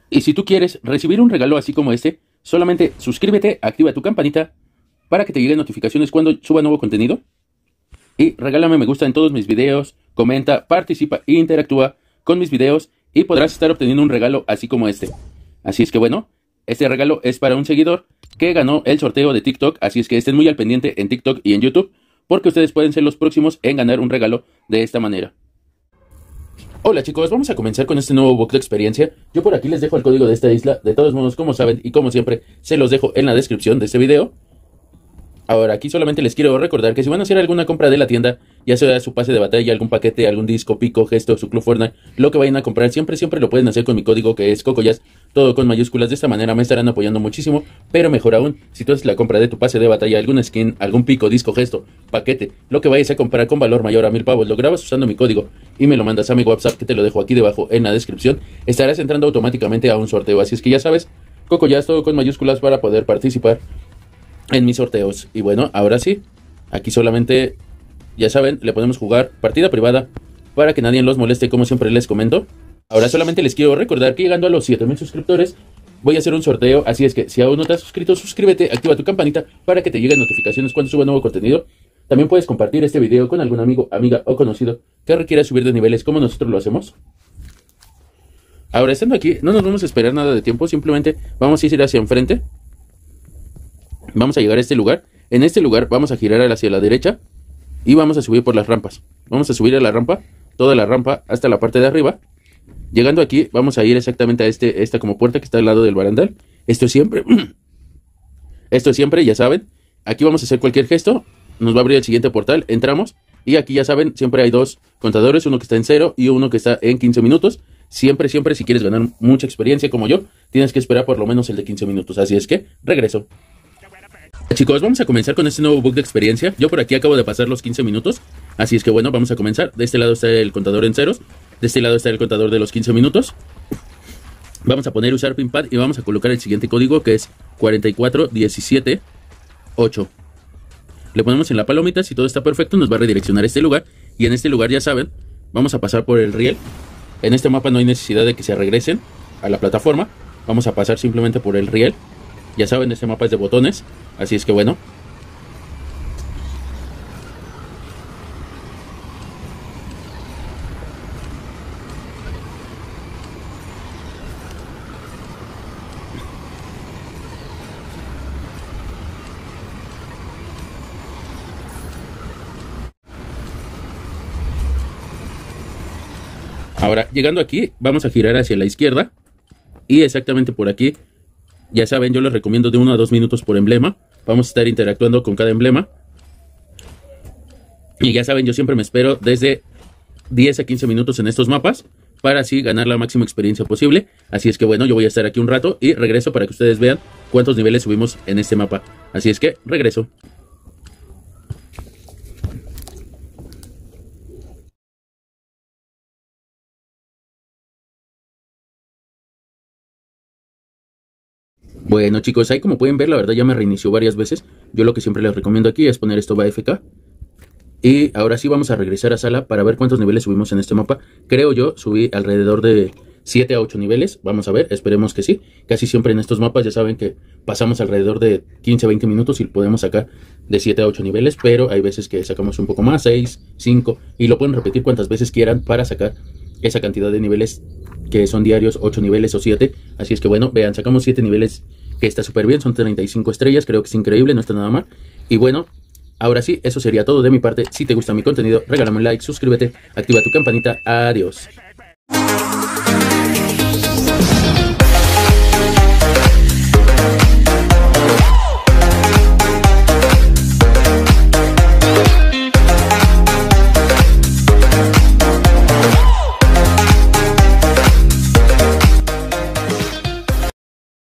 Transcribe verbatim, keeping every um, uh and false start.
Y si tú quieres recibir un regalo así como este, solamente suscríbete, activa tu campanita para que te lleguen notificaciones cuando suba nuevo contenido. Y regálame me gusta en todos mis videos, comenta, participa e interactúa con mis videos y podrás estar obteniendo un regalo así como este. Así es que bueno, este regalo es para un seguidor que ganó el sorteo de TikTok, así es que estén muy al pendiente en TikTok y en YouTube, porque ustedes pueden ser los próximos en ganar un regalo de esta manera. Hola chicos, vamos a comenzar con este nuevo book de experiencia. Yo por aquí les dejo el código de esta isla, de todos modos como saben y como siempre se los dejo en la descripción de este video. Ahora aquí solamente les quiero recordar que si van a hacer alguna compra de la tienda, ya sea su pase de batalla, algún paquete, algún disco, pico, gesto, su club Fortnite, lo que vayan a comprar, siempre siempre lo pueden hacer con mi código que es CocoJazz, todo con mayúsculas. De esta manera me estarán apoyando muchísimo, pero mejor aún, si tú haces la compra de tu pase de batalla, algún skin, algún pico, disco, gesto, paquete, lo que vayas a comprar con valor mayor a mil pavos, lo grabas usando mi código y me lo mandas a mi WhatsApp, que te lo dejo aquí debajo en la descripción, estarás entrando automáticamente a un sorteo. Así es que ya sabes, CocoJazz, todo con mayúsculas para poder participar en mis sorteos. Y bueno, ahora sí, aquí solamente, ya saben, le podemos jugar partida privada para que nadie los moleste, como siempre les comento. Ahora solamente les quiero recordar que llegando a los siete mil suscriptores voy a hacer un sorteo, así es que si aún no te has suscrito, suscríbete, activa tu campanita para que te lleguen notificaciones cuando suba nuevo contenido. También puedes compartir este video con algún amigo, amiga o conocido que requiera subir de niveles como nosotros lo hacemos. Ahora, estando aquí, no nos vamos a esperar nada de tiempo, simplemente vamos a ir hacia enfrente. Vamos a llegar a este lugar. En este lugar vamos a girar hacia la derecha y vamos a subir por las rampas. Vamos a subir a la rampa, toda la rampa hasta la parte de arriba. Llegando aquí vamos a ir exactamente a este, esta como puerta que está al lado del barandal. Esto siempre, esto siempre, ya saben. Aquí vamos a hacer cualquier gesto, nos va a abrir el siguiente portal, entramos y aquí ya saben, siempre hay dos contadores, uno que está en cero y uno que está en quince minutos. Siempre, siempre, si quieres ganar mucha experiencia como yo, tienes que esperar por lo menos el de quince minutos. Así es que, regreso. Chicos, vamos a comenzar con este nuevo book de experiencia. Yo por aquí acabo de pasar los quince minutos, así es que bueno, vamos a comenzar. De este lado está el contador en ceros, de este lado está el contador de los quince minutos. Vamos a poner usar pinpad y vamos a colocar el siguiente código, que es cuarenta y cuatro diecisiete ocho. Le ponemos en la palomita, si todo está perfecto nos va a redireccionar a este lugar. Y en este lugar, ya saben, vamos a pasar por el riel. En este mapa no hay necesidad de que se regresen a la plataforma, vamos a pasar simplemente por el riel. Ya saben, este mapa es de botones, así es que bueno. Ahora, llegando aquí, vamos a girar hacia la izquierda y exactamente por aquí. Ya saben, yo les recomiendo de uno a dos minutos por emblema. Vamos a estar interactuando con cada emblema. Y ya saben, yo siempre me espero desde diez a quince minutos en estos mapas para así ganar la máxima experiencia posible. Así es que bueno, yo voy a estar aquí un rato y regreso para que ustedes vean cuántos niveles subimos en este mapa. Así es que regreso. Bueno chicos, ahí como pueden ver, la verdad ya me reinició varias veces. Yo lo que siempre les recomiendo aquí es poner esto A F K. Y ahora sí vamos a regresar a sala para ver cuántos niveles subimos en este mapa. Creo yo subí alrededor de siete a ocho niveles. Vamos a ver, esperemos que sí. Casi siempre en estos mapas ya saben que pasamos alrededor de quince a veinte minutos y podemos sacar de siete a ocho niveles. Pero hay veces que sacamos un poco más, seis, cinco. Y lo pueden repetir cuantas veces quieran para sacar esa cantidad de niveles que son diarios, ocho niveles o siete. Así es que bueno, vean, sacamos siete niveles, que está súper bien, son treinta y cinco estrellas, creo que es increíble, no está nada mal. Y bueno, ahora sí, eso sería todo de mi parte. Si te gusta mi contenido, regálame un like, suscríbete, activa tu campanita, adiós.